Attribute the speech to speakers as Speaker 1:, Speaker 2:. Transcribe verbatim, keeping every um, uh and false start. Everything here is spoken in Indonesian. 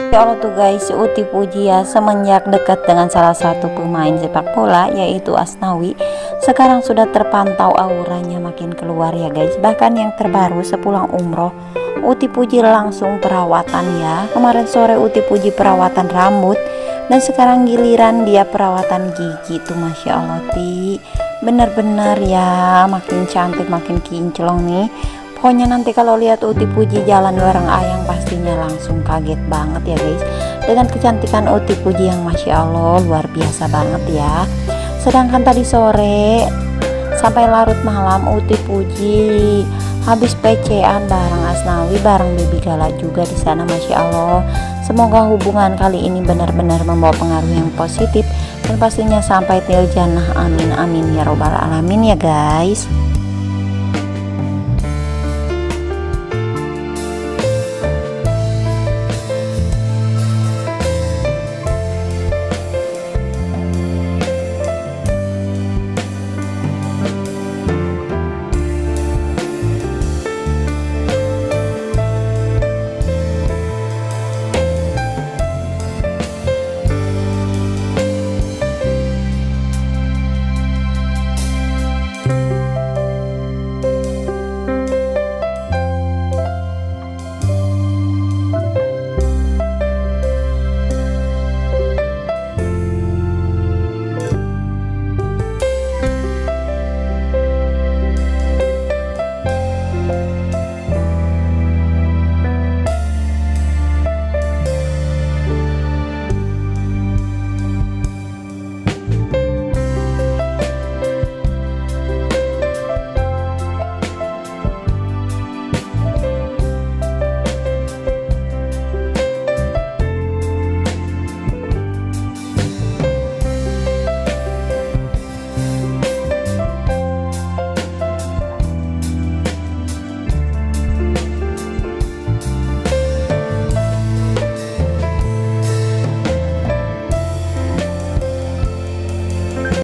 Speaker 1: Ya Allah tuh guys, si Uti Puji ya semenjak dekat dengan salah satu pemain sepak bola yaitu Asnawi, sekarang sudah terpantau auranya makin keluar ya guys. Bahkan yang terbaru sepulang umroh, Uti Puji langsung perawatan ya. Kemarin sore Uti Puji perawatan rambut, dan sekarang giliran dia perawatan gigi tuh. Masya Allah Ti, bener-bener ya makin cantik makin kinclong nih. Pokoknya nanti kalau lihat Uti Puji jalan bareng Ayang pastinya langsung kaget banget ya guys, dengan kecantikan Uti Puji yang Masya Allah luar biasa banget ya. Sedangkan tadi sore sampai larut malam Uti Puji habis P C-an bareng Asnawi, bareng Baby Gala juga di sana. Masya Allah, semoga hubungan kali ini benar-benar membawa pengaruh yang positif dan pastinya sampai til jannah, amin amin ya robbal alamin ya guys.